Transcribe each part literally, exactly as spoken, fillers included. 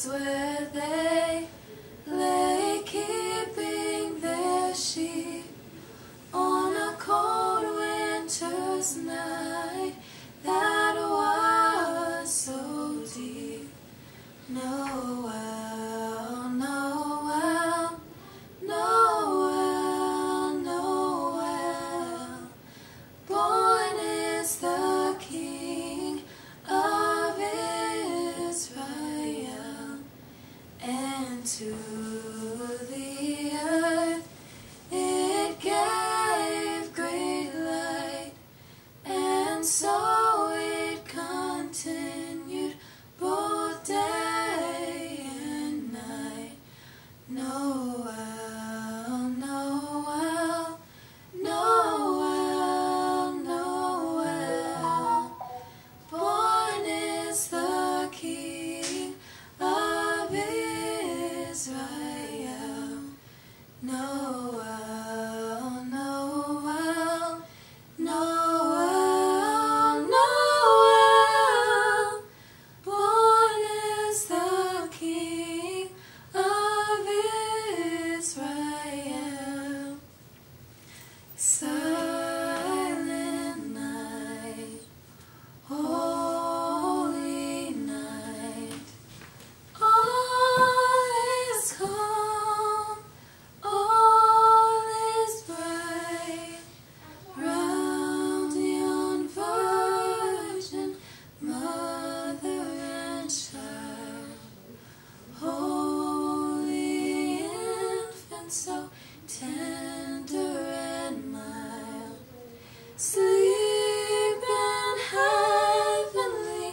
was where they lay, keeping their sheep on a cold winter's night that was so deep. Noel, Noel, Noel, Noel, born is the King of Israel, and to the earth it gave great light, and so it continued both day and night. Noel, Noel, Noel, Noel, born is the King of Israel. Noel, Noel, Noel, Noel, born is the King of Israel. Silent night, holy night, all is calm, all is bright, round yon Virgin Mother and Child, holy infant, so tender and mild, sleep in heavenly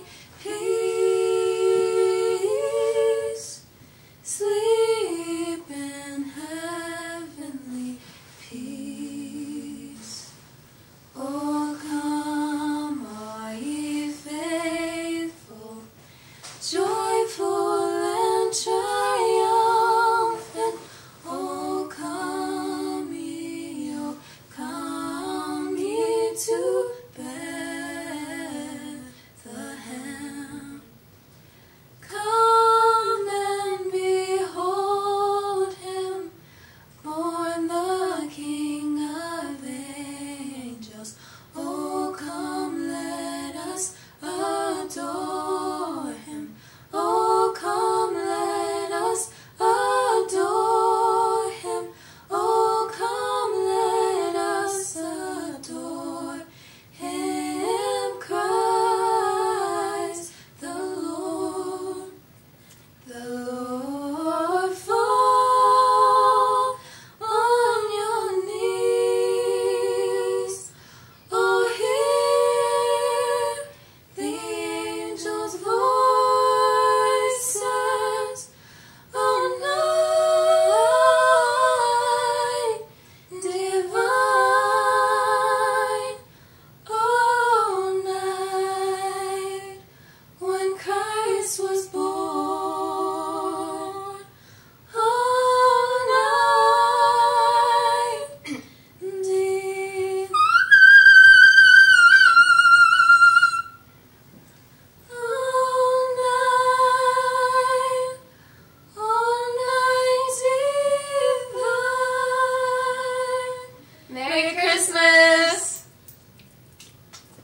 peace, sleep in heavenly peace. Oh, come, all ye faithful, joyful and triumphant. Oh, come ye, oh, come ye to Bethlehem. Come and behold him, born the King of angels. Oh, come, let us adore him. Oh, come, let us adore him. Oh, come, let us adore him, Christ the Lord. The Lord, fall on your knees. Oh, hear the angels' voices. Oh, night divine. Oh, night when Christ was born. Oh, night divine. Oh, night, oh, night divine. Merry Christmas!